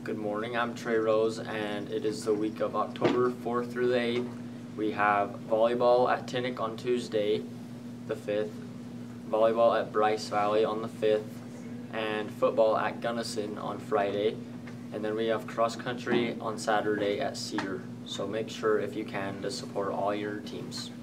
Good morning, I'm Trey Rose, and it is the week of October 4th through the 8th. We have volleyball at Tinnick on Tuesday, the 5th, volleyball at Bryce Valley on the 5th, and football at Gunnison on Friday. And then we have cross country on Saturday at Cedar. So make sure, if you can, to support all your teams.